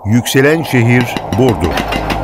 Yükselen şehir Burdur.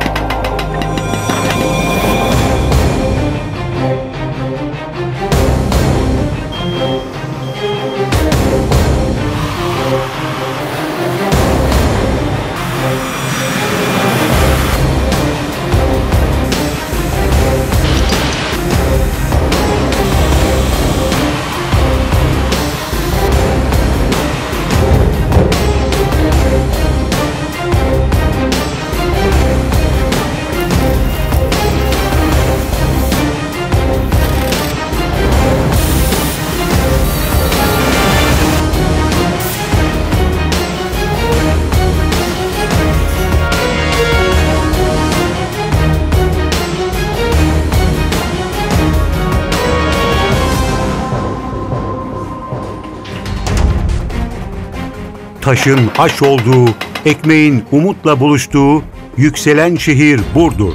Taşın aş olduğu, ekmeğin umutla buluştuğu yükselen şehir Burdur.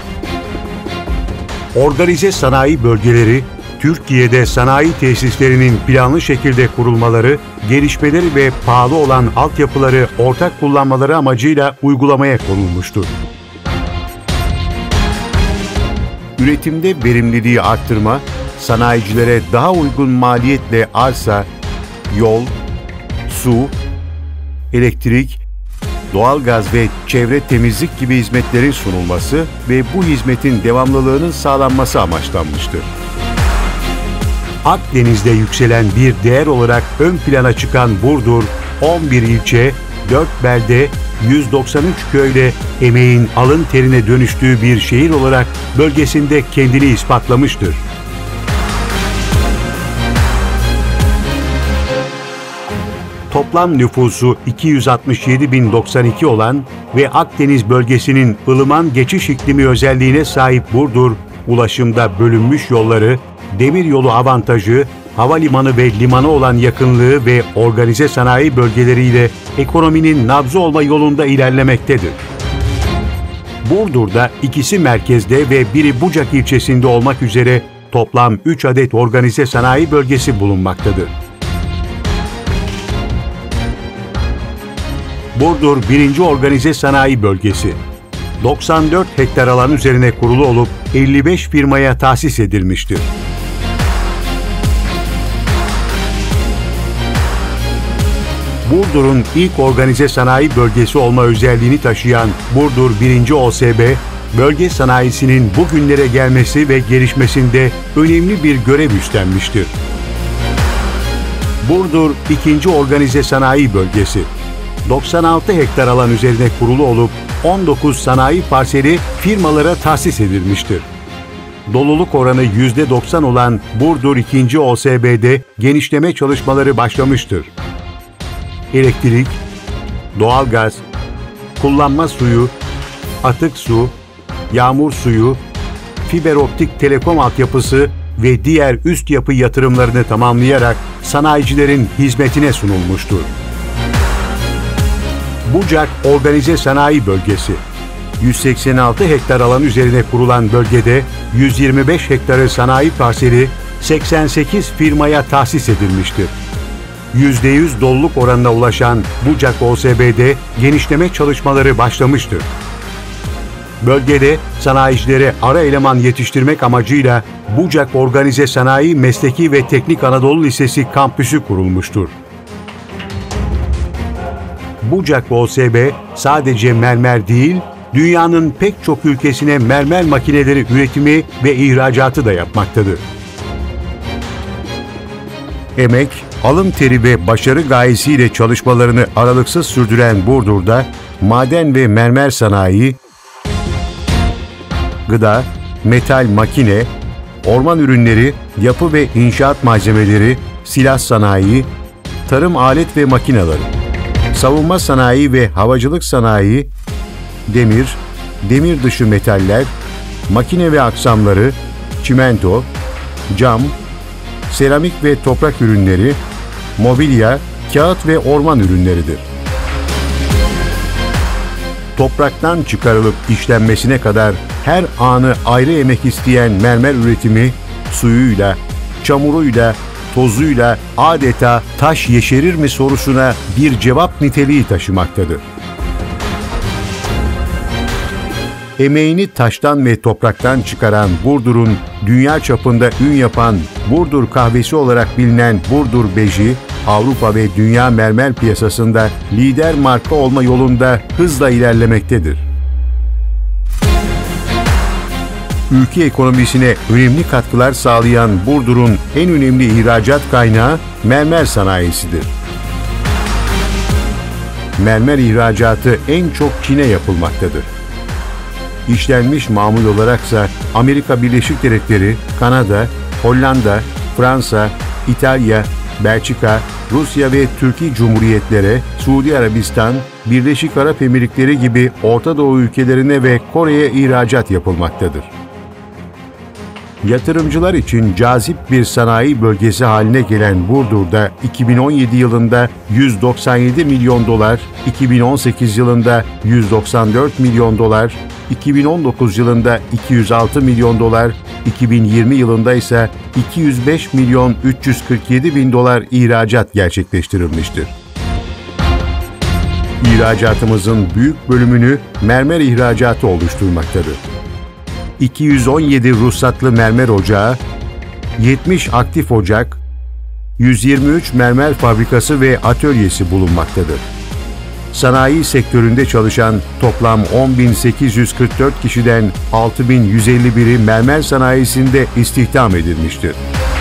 Organize sanayi bölgeleri, Türkiye'de sanayi tesislerinin planlı şekilde kurulmaları, gelişmeleri ve pahalı olan altyapıları ortak kullanmaları amacıyla uygulamaya konulmuştur. Üretimde verimliliği arttırma, sanayicilere daha uygun maliyetle arsa, yol, su, elektrik, doğalgaz ve çevre temizlik gibi hizmetlerin sunulması ve bu hizmetin devamlılığının sağlanması amaçlanmıştır. Akdeniz'de yükselen bir değer olarak ön plana çıkan Burdur, 11 ilçe, 4 belde, 193 köyle emeğin alın terine dönüştüğü bir şehir olarak bölgesinde kendini ispatlamıştır. Toplam nüfusu 267.092 olan ve Akdeniz bölgesinin ılıman geçiş iklimi özelliğine sahip Burdur, ulaşımda bölünmüş yolları, demiryolu avantajı, havalimanı ve limanı olan yakınlığı ve organize sanayi bölgeleriyle ekonominin nabzı olma yolunda ilerlemektedir. Burdur'da ikisi merkezde ve biri Bucak ilçesinde olmak üzere toplam 3 adet organize sanayi bölgesi bulunmaktadır. Burdur 1. Organize Sanayi Bölgesi, 94 hektar alan üzerine kurulu olup 55 firmaya tahsis edilmiştir. Burdur'un ilk organize sanayi bölgesi olma özelliğini taşıyan Burdur 1. OSB, bölge sanayisinin bugünlere gelmesi ve gelişmesinde önemli bir görev üstlenmiştir. Burdur 2. Organize Sanayi Bölgesi, 96 hektar alan üzerine kurulu olup 19 sanayi parseli firmalara tahsis edilmiştir. Doluluk oranı %90 olan Burdur 2. OSB'de genişleme çalışmaları başlamıştır. Elektrik, doğalgaz, kullanma suyu, atık su, yağmur suyu, fiber optik telekom altyapısı ve diğer üst yapı yatırımlarını tamamlayarak sanayicilerin hizmetine sunulmuştur. Bucak Organize Sanayi Bölgesi, 186 hektar alan üzerine kurulan bölgede 125 hektarı sanayi parseli 88 firmaya tahsis edilmiştir. %100 doluluk oranına ulaşan Bucak OSB'de genişleme çalışmaları başlamıştır. Bölgede sanayicilere ara eleman yetiştirmek amacıyla Bucak Organize Sanayi Mesleki ve Teknik Anadolu Lisesi kampüsü kurulmuştur. Bucak OSB sadece mermer değil, dünyanın pek çok ülkesine mermer makineleri üretimi ve ihracatı da yapmaktadır. Emek, alın teri ve başarı gayesiyle çalışmalarını aralıksız sürdüren Burdur'da maden ve mermer sanayi, gıda, metal makine, orman ürünleri, yapı ve inşaat malzemeleri, silah sanayi, tarım alet ve makineleri, savunma sanayi ve havacılık sanayi, demir, demir dışı metaller, makine ve aksamları, çimento, cam, seramik ve toprak ürünleri, mobilya, kağıt ve orman ürünleridir. Topraktan çıkarılıp işlenmesine kadar her anı ayrı emek isteyen mermer üretimi, suyuyla, çamuruyla, tozuyla adeta taş yeşerir mi sorusuna bir cevap niteliği taşımaktadır. Emeğini taştan ve topraktan çıkaran Burdur'un dünya çapında ün yapan Burdur kahvesi olarak bilinen Burdur Beji, Avrupa ve dünya mermer piyasasında lider marka olma yolunda hızla ilerlemektedir. Ülke ekonomisine önemli katkılar sağlayan Burdur'un en önemli ihracat kaynağı mermer sanayisidir. Mermer ihracatı en çok Çin'e yapılmaktadır. İşlenmiş mamul olaraksa Amerika Birleşik Devletleri, Kanada, Hollanda, Fransa, İtalya, Belçika, Rusya ve Türkiye Cumhuriyetlere, Suudi Arabistan, Birleşik Arap Emirlikleri gibi Orta Doğu ülkelerine ve Kore'ye ihracat yapılmaktadır. Yatırımcılar için cazip bir sanayi bölgesi haline gelen Burdur'da 2017 yılında 197 milyon dolar, 2018 yılında 194 milyon dolar, 2019 yılında 206 milyon dolar, 2020 yılında ise 205 milyon 347 bin dolar ihracat gerçekleştirilmiştir. İhracatımızın büyük bölümünü mermer ihracatı oluşturmaktadır. 217 ruhsatlı mermer ocağı, 70 aktif ocak, 123 mermer fabrikası ve atölyesi bulunmaktadır. Sanayi sektöründe çalışan toplam 10.844 kişiden 6.151'i mermer sanayisinde istihdam edilmiştir.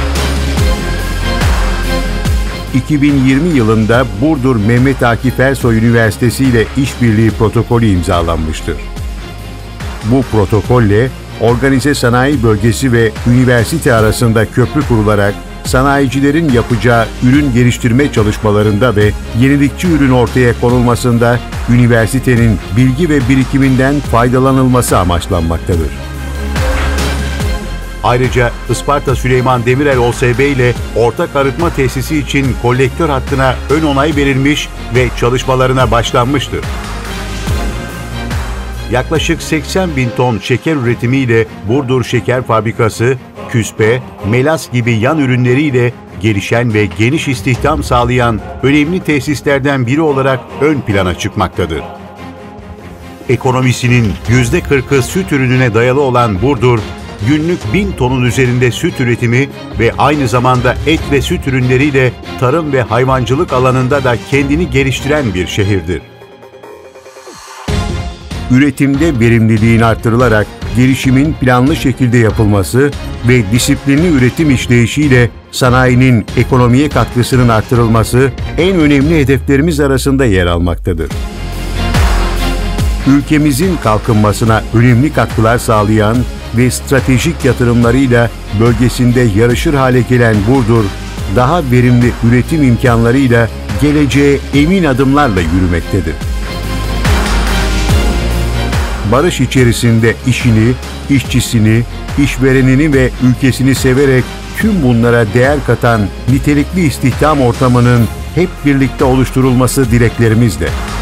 2020 yılında Burdur Mehmet Akif Ersoy Üniversitesi ile işbirliği protokolü imzalanmıştır. Bu protokolle organize sanayi bölgesi ve üniversite arasında köprü kurularak sanayicilerin yapacağı ürün geliştirme çalışmalarında ve yenilikçi ürün ortaya konulmasında üniversitenin bilgi ve birikiminden faydalanılması amaçlanmaktadır. Ayrıca Isparta Süleyman Demirel OSB ile ortak arıtma tesisi için kolektör hattına ön onay verilmiş ve çalışmalarına başlanmıştır. Yaklaşık 80 bin ton şeker üretimiyle Burdur Şeker Fabrikası, küspe, melas gibi yan ürünleriyle gelişen ve geniş istihdam sağlayan önemli tesislerden biri olarak ön plana çıkmaktadır. Ekonomisinin %40'ı süt ürününe dayalı olan Burdur, günlük 1000 tonun üzerinde süt üretimi ve aynı zamanda et ve süt ürünleriyle tarım ve hayvancılık alanında da kendini geliştiren bir şehirdir. Üretimde verimliliğin artırılarak gelişimin planlı şekilde yapılması ve disiplinli üretim işleyişiyle sanayinin ekonomiye katkısının artırılması en önemli hedeflerimiz arasında yer almaktadır. Ülkemizin kalkınmasına önemli katkılar sağlayan ve stratejik yatırımlarıyla bölgesinde yarışır hale gelen Burdur, daha verimli üretim imkanlarıyla geleceğe emin adımlarla yürümektedir. Barış içerisinde işini, işçisini, işverenini ve ülkesini severek tüm bunlara değer katan nitelikli istihdam ortamının hep birlikte oluşturulması dileklerimizle.